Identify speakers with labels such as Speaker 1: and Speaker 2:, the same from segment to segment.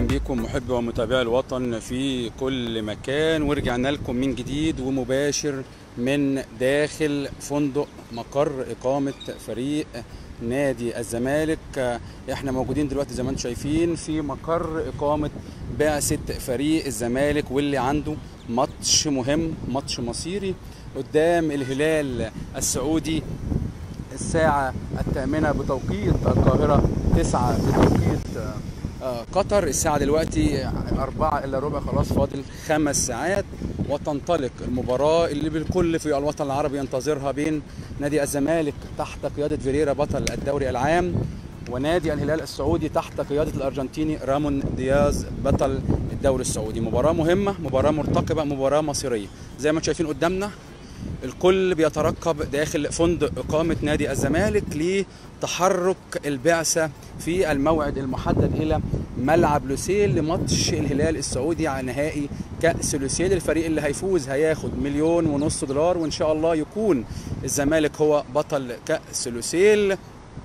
Speaker 1: بكم محبي ومتابعي الوطن في كل مكان، ورجعنا لكم من جديد ومباشر من داخل فندق مقر إقامة فريق نادي الزمالك. احنا موجودين دلوقتي زي ما انتم شايفين في مقر إقامة بعثة فريق الزمالك، واللي عنده ماتش مهم، ماتش مصيري قدام الهلال السعودي الساعة 8 بتوقيت القاهرة، 9 بتوقيت قطر. الساعة دلوقتي 4 إلا ربع، خلاص فاضل 5 ساعات وتنطلق المباراة اللي بالكل في الوطن العربي ينتظرها بين نادي الزمالك تحت قيادة فيريرا بطل الدوري العام، ونادي الهلال السعودي تحت قيادة الأرجنتيني رامون دياز بطل الدوري السعودي. مباراة مهمة، مباراة مرتقبة، مباراة مصيرية. زي ما انتم شايفين قدامنا الكل بيترقب داخل فندق إقامة نادي الزمالك لتحرك البعثة في الموعد المحدد إلى ملعب لوسيل لماتش الهلال السعودي على نهائي كأس لوسيل. الفريق اللي هيفوز هياخد $1.5 مليون، وإن شاء الله يكون الزمالك هو بطل كأس لوسيل،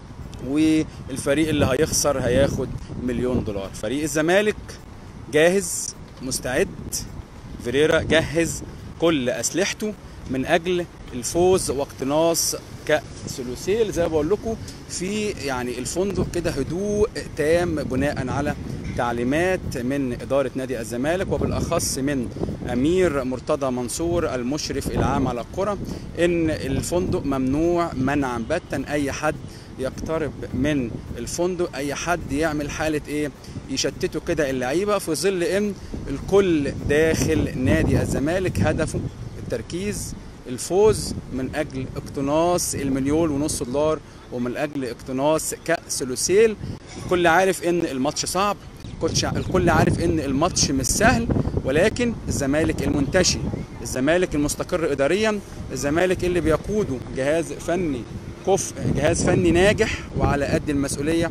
Speaker 1: والفريق اللي هيخسر هياخد $1 مليون. فريق الزمالك جاهز مستعد، فيريرا جهز كل أسلحته من اجل الفوز واقتناص كأس لوسيل. زي ما بقول لكم في يعني الفندق كده هدوء تام بناء على تعليمات من إدارة نادي الزمالك، وبالأخص من أمير مرتضى منصور المشرف العام على القرى، إن الفندق ممنوع منعا باتا أي حد يقترب من الفندق، أي حد يعمل حالة إيه يشتتوا كده اللعيبة، في ظل إن الكل داخل نادي الزمالك هدفه التركيز، الفوز من أجل اقتناص $1.5 مليون ومن أجل اقتناص كأس لوسيل. الكل عارف إن الماتش صعب، الكل عارف إن الماتش مش سهل، ولكن الزمالك المنتشي، الزمالك المستقر إداريا، الزمالك اللي بيقوده جهاز فني كفء، جهاز فني ناجح وعلى قد المسؤولية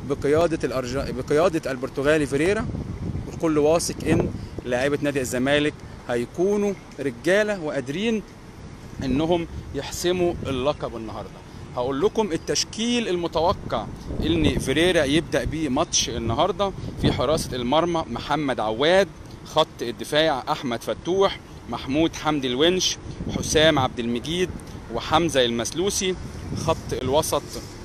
Speaker 1: بقيادة البرتغالي فيريرا. الكل واثق إن لاعيبة نادي الزمالك هيكونوا رجالة وقادرين انهم يحسموا اللقب النهارده. هقول لكم التشكيل المتوقع ان فيريرا يبدا بيه ماتش النهارده. في حراسة المرمى محمد عواد، خط الدفاع احمد فتوح، محمود حمدي الونش، حسام عبد المجيد، وحمزة المسلوسي. خط الوسط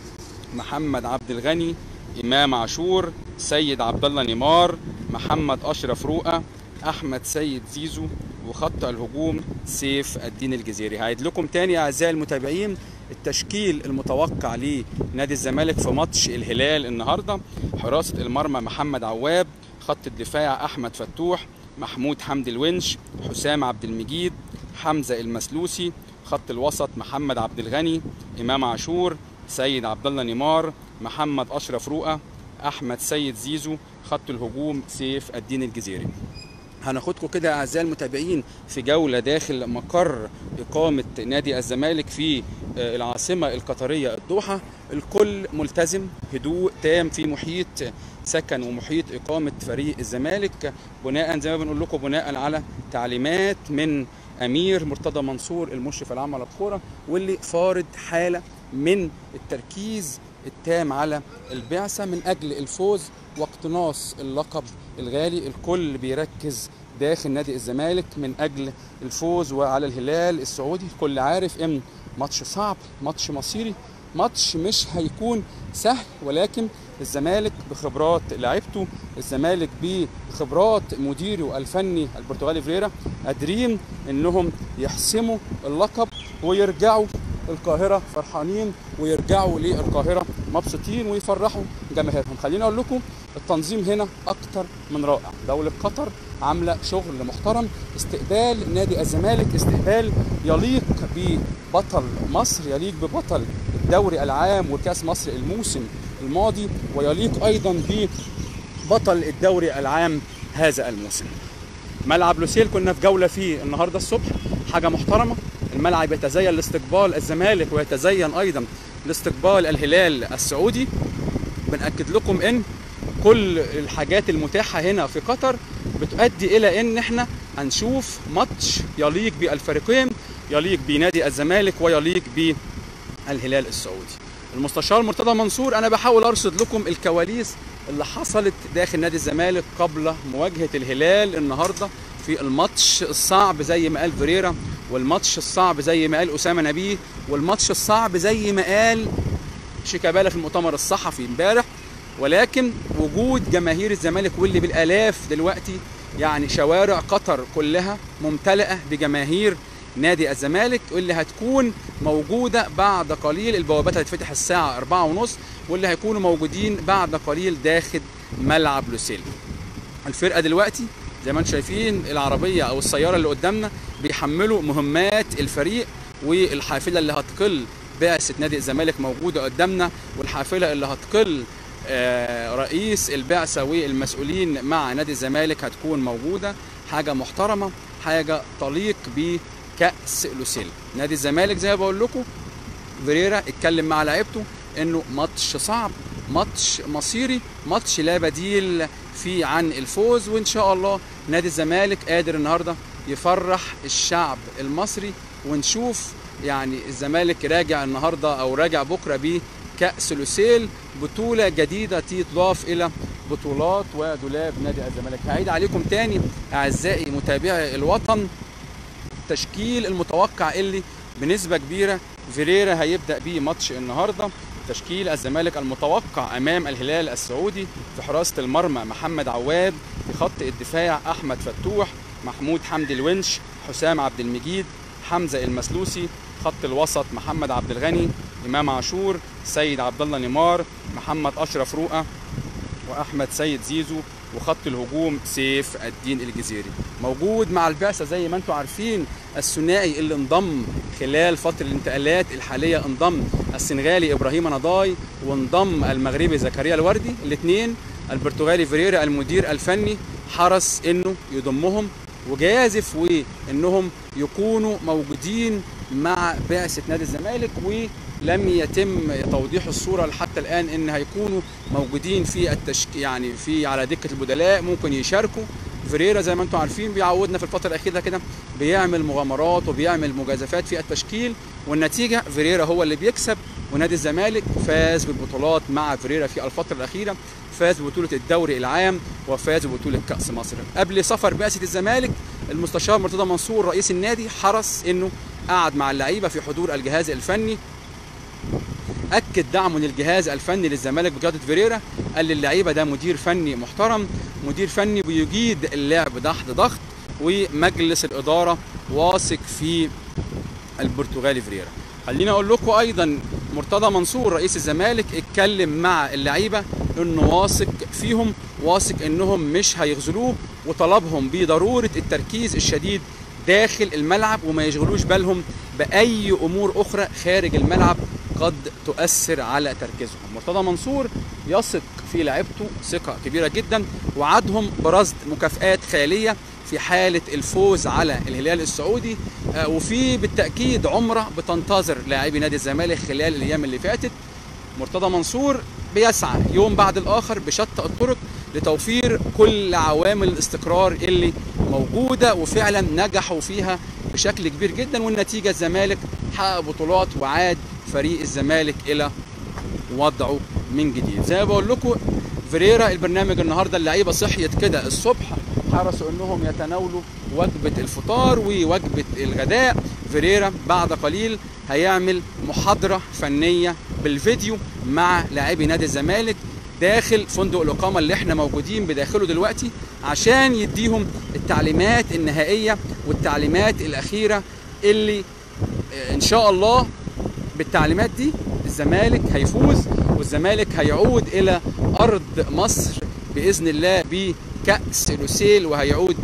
Speaker 1: محمد عبد الغني، امام عاشور، سيد عبد الله نيمار، محمد اشرف رؤى، احمد سيد زيزو. وخط الهجوم سيف الدين الجزيري. هعيد لكم تاني اعزائي المتابعين التشكيل المتوقع لنادي الزمالك في ماتش الهلال النهارده. حراسة المرمى محمد عواب، خط الدفاع احمد فتوح، محمود حمدي الونش، حسام عبد المجيد، حمزة المسلوسي. خط الوسط محمد عبد الغني، امام عاشور، سيد عبد الله نيمار، محمد اشرف رؤى، احمد سيد زيزو. خط الهجوم سيف الدين الجزيري. هناخدكم كده اعزائي المتابعين في جوله داخل مقر اقامه نادي الزمالك في العاصمه القطريه الدوحه. الكل ملتزم، هدوء تام في محيط سكن ومحيط اقامه فريق الزمالك، بناء زي ما بنقول لكم بناء على تعليمات من امير مرتضى منصور المشرف العام على الكوره، واللي فارض حاله من التركيز التام على البعثه من اجل الفوز واقتناص اللقب الغالي. الكل بيركز داخل نادي الزمالك من اجل الفوز وعلى الهلال السعودي. الكل عارف ان ماتش صعب، ماتش مصيري، ماتش مش هيكون سهل، ولكن الزمالك بخبرات لاعيبته، الزمالك بخبرات مديره الفني البرتغالي فيريرا قادرين انهم يحسموا اللقب ويرجعوا القاهرة فرحانين، ويرجعوا للقاهرة مبسوطين ويفرحوا جماهيرهم. خليني اقول لكم التنظيم هنا اكتر من رائع، دولة قطر عاملة شغل محترم، استقبال نادي الزمالك استقبال يليق ببطل مصر، يليق ببطل الدوري العام وكاس مصر الموسم الماضي، ويليق ايضا ببطل الدوري العام هذا الموسم. ملعب لوسيل كنا في جولة فيه النهاردة الصبح، حاجة محترمة. الملعب يتزين لاستقبال الزمالك ويتزين ايضا لاستقبال الهلال السعودي. بنأكد لكم ان كل الحاجات المتاحة هنا في قطر بتؤدي الى ان احنا هنشوف ماتش يليق بالفريقين، يليق بنادي الزمالك ويليق بالهلال السعودي. المستشار مرتضى منصور انا بحاول ارصد لكم الكواليس اللي حصلت داخل نادي الزمالك قبل مواجهه الهلال النهارده في الماتش الصعب زي ما قال فيريرا، والماتش الصعب زي ما قال اسامه نبيه، والماتش الصعب زي ما قال شيكابالا في المؤتمر الصحفي امبارح. ولكن وجود جماهير الزمالك واللي بالالاف دلوقتي، يعني شوارع قطر كلها ممتلئه بجماهير نادي الزمالك، واللي هتكون موجوده بعد قليل. البوابات هتتفتح الساعه 4:30 واللي هيكونوا موجودين بعد قليل داخل ملعب لوسيل. الفرقه دلوقتي زي ما انتم شايفين العربيه او السياره اللي قدامنا بيحملوا مهمات الفريق، والحافله اللي هتقل بعثه نادي الزمالك موجوده قدامنا، والحافله اللي هتقل رئيس البعثه والمسؤولين مع نادي الزمالك هتكون موجوده. حاجه محترمه، حاجه تليق بكأس لوسيل. نادي الزمالك زي ما بقول لكم فيريرا اتكلم مع لعيبته انه ماتش صعب، ماتش مصيري، ماتش لا بديل فيه عن الفوز، وان شاء الله نادي الزمالك قادر النهارده يفرح الشعب المصري. ونشوف يعني الزمالك راجع النهارده او راجع بكره بكأس لوسيل، بطوله جديده تضاف الى بطولات ودولاب نادي الزمالك. هعيد عليكم تاني اعزائي متابعي الوطن التشكيل المتوقع اللي بنسبه كبيره فيريرا هيبدا بيه ماتش النهارده. تشكيل الزمالك المتوقع امام الهلال السعودي: في حراسه المرمى محمد عواد، في خط الدفاع احمد فتوح، محمود حمدي الونش، حسام عبد المجيد، حمزه المسلوسي، خط الوسط محمد عبد الغني، امام عاشور، سيد عبد الله نيمار، محمد اشرف رؤى، واحمد سيد زيزو، وخط الهجوم سيف الدين الجزيري. موجود مع البعثه زي ما انتم عارفين الثنائي اللي انضم خلال فتره الانتقالات الحاليه، انضم السنغالي ابراهيم نضاي وانضم المغربي زكريا الوردي. الاثنين البرتغالي فيريرا المدير الفني حرص انه يضمهم وجازف وانهم يكونوا موجودين مع بعثه نادي الزمالك، ولم يتم توضيح الصوره حتى الان ان هيكونوا موجودين في يعني في على دكه البدلاء، ممكن يشاركوا. فيريرا زي ما انتم عارفين بيعودنا في الفتره الاخيره كده بيعمل مغامرات وبيعمل مجازفات في التشكيل، والنتيجه فيريرا هو اللي بيكسب. ونادي الزمالك فاز بالبطولات مع فيريرا في الفتره الاخيره، فاز ببطوله الدوري العام وفاز ببطوله كاس مصر. قبل سفر بعثه الزمالك المستشار مرتضى منصور رئيس النادي حرص انه قعد مع اللعيبه في حضور الجهاز الفني، اكد دعمه للجهاز الفني للزمالك بقياده فيريرا، قال للعيبه ده مدير فني محترم، مدير فني بيجيد اللعب تحت ضغط، ومجلس الاداره واثق في البرتغالي فيريرا. خليني اقول لكم ايضا مرتضى منصور رئيس الزمالك اتكلم مع اللعيبه انه واثق فيهم، واثق انهم مش هيخذلوه، وطلبهم بضروره التركيز الشديد داخل الملعب وما يشغلوش بالهم باي امور اخرى خارج الملعب قد تؤثر على تركيزهم. مرتضى منصور يثق في لعيبته ثقه كبيره جدا، وعدهم برصد مكافآت خياليه في حاله الفوز على الهلال السعودي، وفي بالتاكيد عمره بتنتظر لاعبي نادي الزمالك خلال الايام اللي فاتت. مرتضى منصور بيسعى يوم بعد الاخر بشتى الطرق لتوفير كل عوامل الاستقرار اللي موجوده، وفعلا نجحوا فيها بشكل كبير جدا، والنتيجه الزمالك حقق بطولات وعاد فريق الزمالك الى وضعه من جديد. زي ما بقول لكم فيريرا البرنامج النهارده اللعيبه صحيت كده الصبح، حرصوا انهم يتناولوا وجبه الفطار ووجبه الغداء. فيريرا بعد قليل هيعمل محاضره فنيه بالفيديو مع لاعبي نادي الزمالك داخل فندق الاقامه اللي احنا موجودين بداخله دلوقتي، عشان يديهم التعليمات النهائيه والتعليمات الاخيره اللي ان شاء الله بالتعليمات دي الزمالك هيفوز، والزمالك هيعود الى ارض مصر باذن الله بكأس لوسيل، وهيعود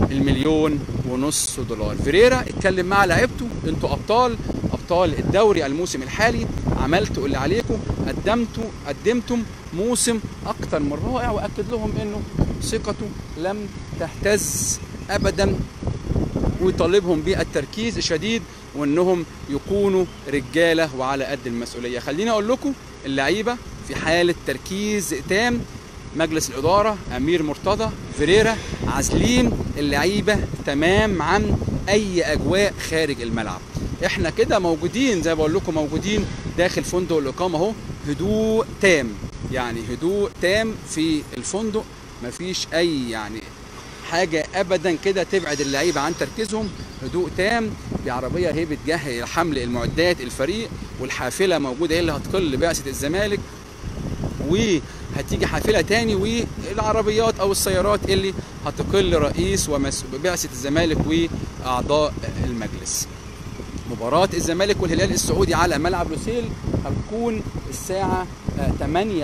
Speaker 1: ب1.5 مليون. فيريرا اتكلم مع لعيبته: انتوا ابطال الدوري الموسم الحالي، عملتوا اللي عليكم، قدمتم موسم اكتر من رائع، واكد لهم انه ثقته لم تهتز ابدا، ويطالبهم بالتركيز الشديد وانهم يكونوا رجاله وعلى قد المسؤوليه. خليني اقول لكم اللعيبه في حاله تركيز تام، مجلس الاداره امير مرتضى فيريرا عازلين اللعيبه تمام عن اي اجواء خارج الملعب. احنا كده موجودين زي ما بقول لكم، موجودين داخل فندق الاقامه اهو، هدوء تام، يعني هدوء تام في الفندق، مفيش اي يعني حاجه ابدا كده تبعد اللعيبه عن تركيزهم، هدوء تام. بعربيه اهي بتجهز حمل المعدات الفريق، والحافله موجوده هي اللي هتقل بعثه الزمالك، وهتيجي حافله تاني، والعربيات او السيارات اللي هتقل رئيس وبعثه الزمالك واعضاء المجلس. مباراة الزمالك والهلال السعودي على ملعب لوسيل هتكون الساعة 8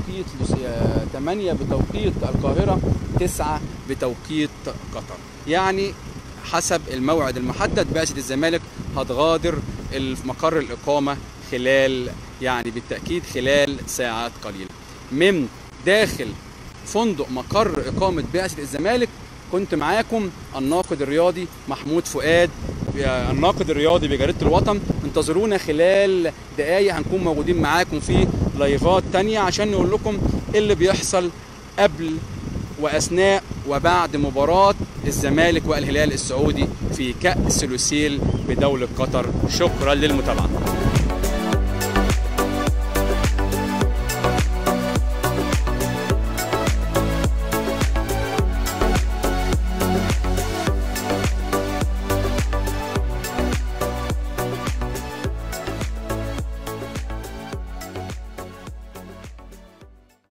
Speaker 1: بتوقيت القاهرة، 9 بتوقيت قطر. يعني حسب الموعد المحدد بعثة الزمالك هتغادر مقر الإقامة خلال، يعني بالتأكيد خلال ساعات قليلة. من داخل فندق مقر إقامة بعثة الزمالك كنت معاكم الناقد الرياضي محمود فؤاد، الناقد الرياضي بجريدة الوطن. انتظرونا خلال دقايق، هنكون موجودين معاكم في لايفات تانية عشان نقول لكم اللي بيحصل قبل وأثناء وبعد مباراة الزمالك والهلال السعودي في كأس لوسيل بدولة قطر. شكرا للمتابعة.